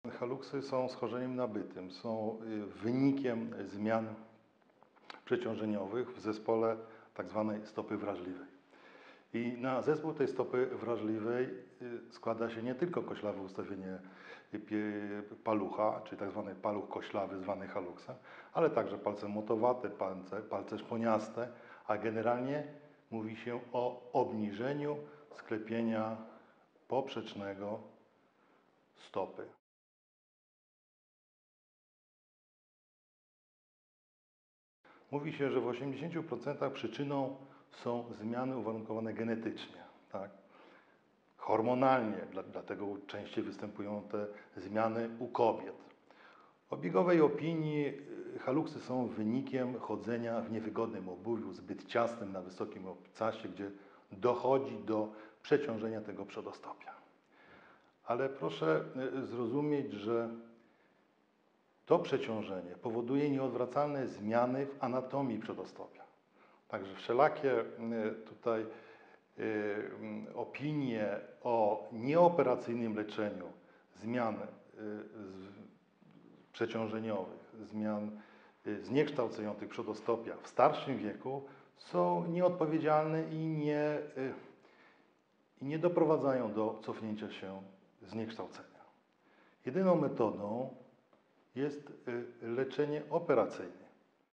Haluksy są schorzeniem nabytym, są wynikiem zmian przeciążeniowych w zespole tzw. stopy wrażliwej. I na zespół tej stopy wrażliwej składa się nie tylko koślawe ustawienie palucha, czyli tzw. paluch koślawy zwany haluksem, ale także palce motowate, palce szponiaste, a generalnie mówi się o obniżeniu sklepienia poprzecznego stopy. Mówi się, że w 80% przyczyną są zmiany uwarunkowane genetycznie, tak? Hormonalnie, dlatego częściej występują te zmiany u kobiet. W obiegowej opinii haluksy są wynikiem chodzenia w niewygodnym obuwiu, zbyt ciasnym na wysokim obcasie, gdzie dochodzi do przeciążenia tego przedostopia. Ale proszę zrozumieć, że to przeciążenie powoduje nieodwracalne zmiany w anatomii przedostopia. Także wszelakie tutaj opinie o nieoperacyjnym leczeniu zmian przeciążeniowych, zmian zniekształcających przedostopia w starszym wieku są nieodpowiedzialne i nie doprowadzają do cofnięcia się zniekształcenia. Jedyną metodą jest leczenie operacyjne.